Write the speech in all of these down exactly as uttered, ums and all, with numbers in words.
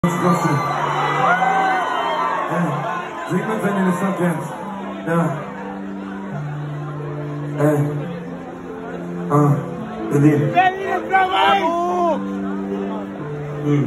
Geschlossen. Ey, sing mit, wenn ihr den Song kennt. Ja. Ey. Ah, Berlin. Berlin ist dabei! Hm.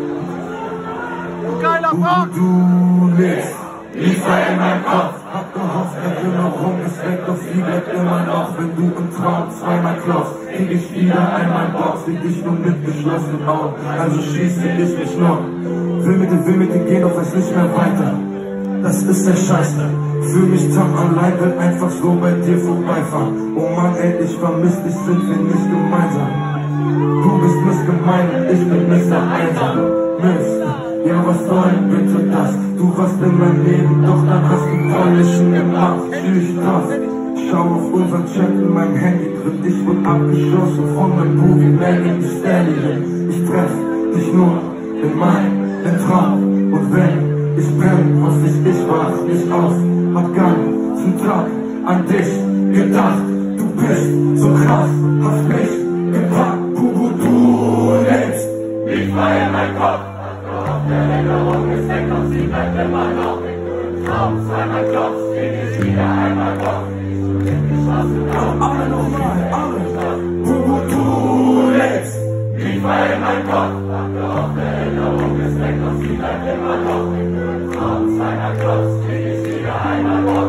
Geiler Du, Bock! du lebst, lief in meinem Kopf. Hab gehofft, Erinnerung ist weg, doch sie bleibt immer noch. Wenn du im Traum zweimal klopfst, krieg ich wieder einmal Box. Sieh dich nur mit geschlossenen Augen, also schieße ich mich noch. Will mit dir, will mit dir gehen, doch weiß nicht mehr weiter. Das ist der Scheiße. Fühl mich tam allein, will einfach so bei dir vorbeifahren. Oh Mann, ey, ich vermiss dich, sind wir nicht gemeinsam. Du bist missgemein und ich bin Mister Einsam. Mist, ja was soll bitte das? Du warst in meinem Leben, doch dann hast du Polnischen gemacht. Tschüss, krass. Schau auf unseren Chat in meinem Handy drin. Ich wurde abgeschossen von meinem Boogie Man in die Stallion. Ich treff dich nur in meinem Traum. Und wenn ich brenne, hoffe ich, ich wach nicht auf. Hab ganzen Tag an dich gedacht. Du bist so krass, hast mich gepackt. Bubu, du lebst nicht frei in meinem Kopf. Die Erinnerung ist weg, doch sie bleibt immer noch. Wenn du im Traum zweimal klopfst, krieg ich wieder einmal Bock. Alle nochmal, alle. Bubu, du lebst nicht frei in meinem Kopf. Die Erinnerung ist weg, doch sie bleibt immer noch. Wenn du im Traum zweimal klopfst, krieg ich wieder einmal Bock.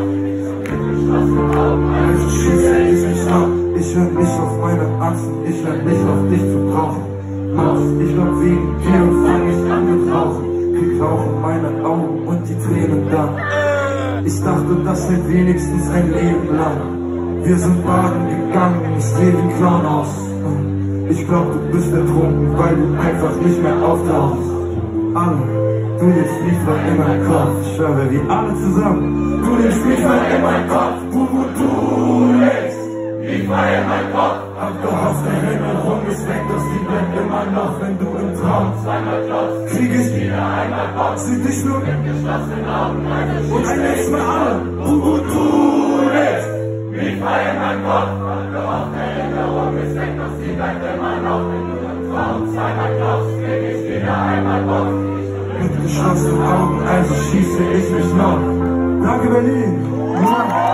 Also schieße ich mich ab. Ich hör nicht auf meine Achsen, ich hör nicht auf dich zu brauchen. Maus, ich glaub wegen dir und fang ich an mit Rauchen. Krieg Rauch in meine Augen und die Tränen da. Ich dachte, das hält wenigstens ein Leben lang. Wir sind baden gegangen, ich seh wie ein Clown aus. Ich glaub, du bist ertrunken, weil du einfach nicht mehr auftauchst. Alle, du lebst nicht mehr in meinem Kopf. Ich schwöre, wir alle zusammen. Du lebst nicht mehr in meinem Kopf. Bubu, du lebst nicht mehr in meinem Kopf. Hab gehofft, Erinnerung ist weg, doch sie bleibt immer noch. Wenn du im Traum zweimal klopfst, krieg ich wieder einmal Bock. Sieh dich nur mit geschlossenen Augen und ein letztes Mal alle. Bubu, du lebst nicht mehr in meinem Kopf. Hab gehofft, Erinnerung ist weg, doch sie bleibt immer noch. Wenn du im Traum zweimal klopfst, krieg ich wieder einmal Bock. Mit geschlossenen Augen, also schieße ich mich noch. Danke, Berlin!